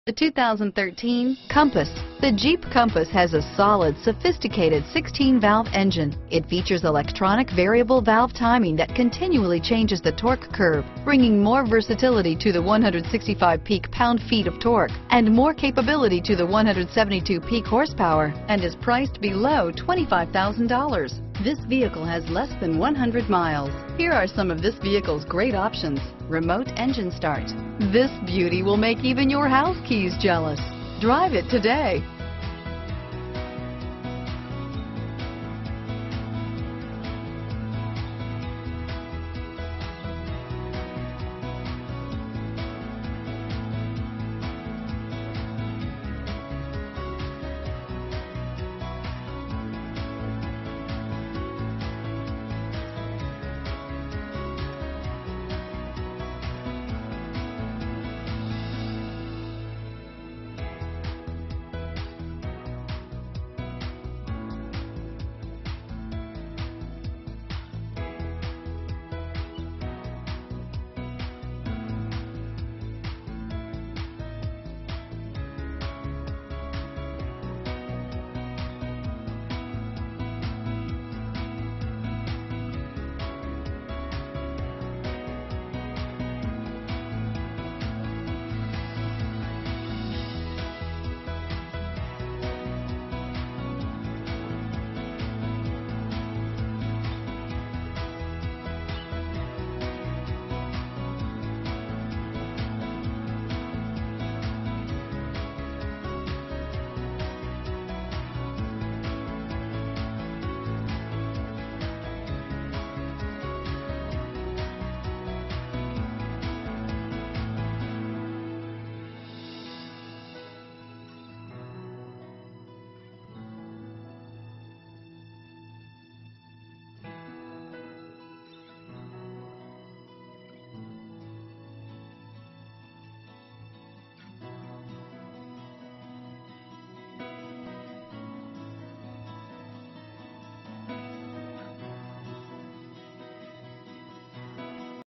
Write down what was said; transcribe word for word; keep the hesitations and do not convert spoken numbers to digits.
The two thousand thirteen Compass. The Jeep Compass has a solid, sophisticated sixteen valve engine. It features electronic variable valve timing that continually changes the torque curve, bringing more versatility to the one hundred sixty-five peak pound-feet of torque and more capability to the one hundred seventy-two peak horsepower, and is priced below twenty-five thousand dollars. This vehicle has less than one hundred miles. Here are some of this vehicle's great options: remote engine start. This beauty will make even your house keys jealous. Drive it today.